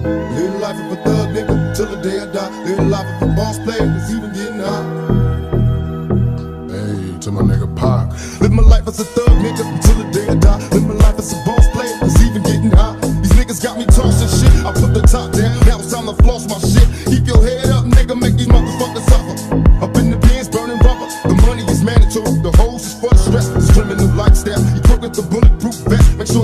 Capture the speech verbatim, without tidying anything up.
Live the life of a thug nigga till the day I die. Live the life of a boss player that's even getting high. Hey, to my nigga Pac. Live my life as a thug nigga till the day I die. Live my life as a boss player that's even getting high. These niggas got me tossing shit. I put the top down, now it's time to floss my shit. Keep your head up, nigga, make these motherfuckers suffer. Up in